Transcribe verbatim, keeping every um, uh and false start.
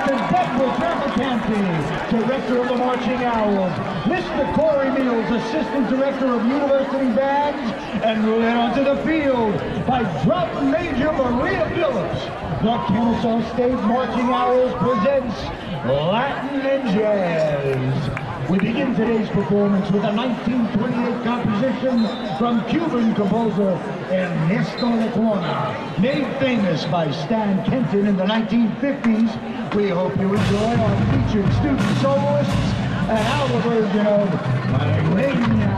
Mister Deborah Trafficanti, Director of the Marching Owls. Mister Corey Mills, Assistant Director of University Bands, and led onto the field by Drum Major Maria Phillips. The Kennesaw State Marching Owls presents Latin and Jazz. We begin today's performance with a nineteen twenty-eight composition from Cuban composer Ernesto Lecuona, made famous by Stan Kenton in the nineteen fifties. We hope you enjoy our featured student soloists, an Alva version of My Reina.